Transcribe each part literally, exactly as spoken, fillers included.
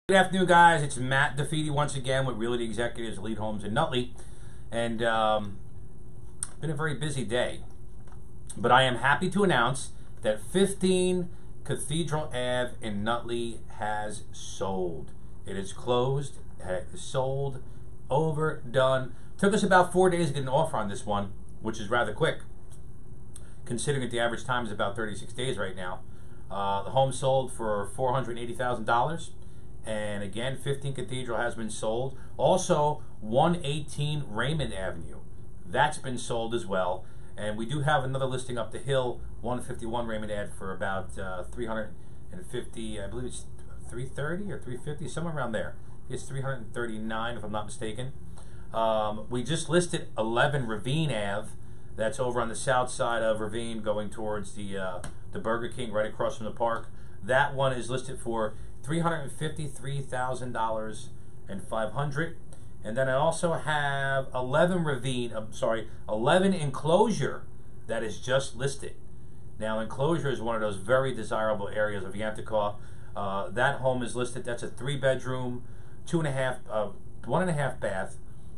Good afternoon, guys. It's Matt DeFeedy once again with Realty Executives Lead Homes in Nutley, and um, been a very busy day. But I am happy to announce that fifteen Cathedral Ave in Nutley has sold. It is closed. It is sold. Over. Done. Took us about four days to get an offer on this one, which is rather quick, considering that the average time is about thirty-six days right now. Uh, the home sold for four hundred eighty thousand dollars. And again, fifteen Cathedral has been sold. Also, one eighteen Raymond Avenue. That's been sold as well. And we do have another listing up the hill, one fifty-one Raymond Ave, for about uh, three hundred fifty, I believe it's three thirty or three fifty, somewhere around there. It's three hundred thirty-nine if I'm not mistaken. Um, we just listed eleven Ravine Ave. That's over on the south side of Ravine going towards the, uh, the Burger King right across from the park. That one is listed for three hundred fifty-three thousand dollars and five hundred dollars. And then I also have eleven Ravine, I'm sorry, eleven Enclosure that is just listed. Now, Enclosure is one of those very desirable areas of Yanticott. Uh, that home is listed. That's a three-bedroom, two and a half, uh, one and a half bath.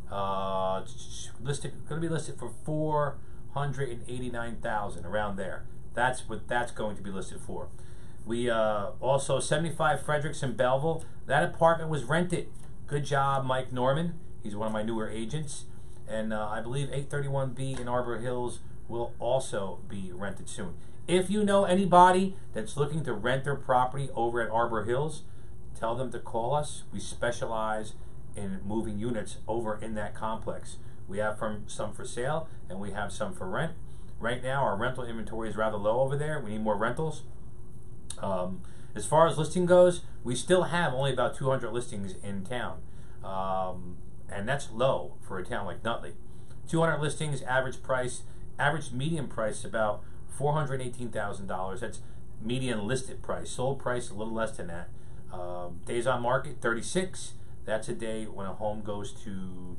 Uh, listed, going to be listed for four hundred eighty-nine thousand dollars, around there. That's what that's going to be listed for. We uh, also, seventy-five Fredericks in Belleville. That apartment was rented. Good job, Mike Norman. He's one of my newer agents. And uh, I believe eight thirty-one B in Arbor Hills will also be rented soon. If you know anybody that's looking to rent their property over at Arbor Hills, tell them to call us. We specialize in moving units over in that complex. We have from, some for sale, and we have some for rent. Right now, our rental inventory is rather low over there. We need more rentals. Um, as far as listing goes, we still have only about two hundred listings in town, um, and that's low for a town like Nutley. two hundred listings, average price, average median price is about four hundred eighteen thousand dollars. That's median listed price. Sold price a little less than that. Um, days on market, thirty-six. That's a day when a home goes to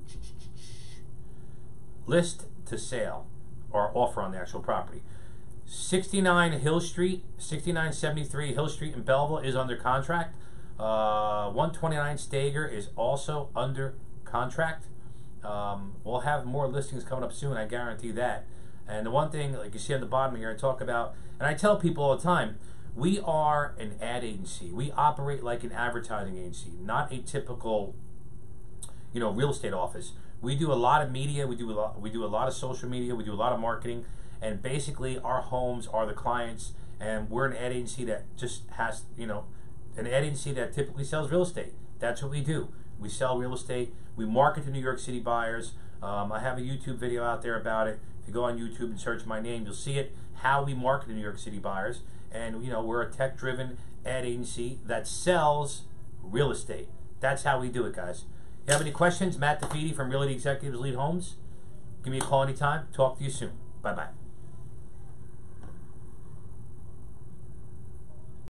list to sale or offer on the actual property. sixty-nine Hill Street, sixty-nine seventy-three Hill Street in Belleville is under contract. Uh, one twenty-nine Stager is also under contract. Um, we'll have more listings coming up soon, I guarantee that. And the one thing, like you see on the bottom here, I talk about, and I tell people all the time, we are an ad agency. We operate like an advertising agency, not a typical, you know, real estate office. We do a lot of media. We do a lot. We do a lot of social media. We do a lot of marketing. And basically, our homes are the clients, and we're an ad agency that just has, you know, an ad agency that typically sells real estate. That's what we do. We sell real estate. We market to New York City buyers. Um, I have a YouTube video out there about it. If you go on YouTube and search my name, you'll see it, how we market to New York City buyers. And, you know, we're a tech-driven ad agency that sells real estate. That's how we do it, guys. If you have any questions, Matt DeFeedy from Realty Executives Lead Homes. Give me a call anytime. Talk to you soon. Bye-bye.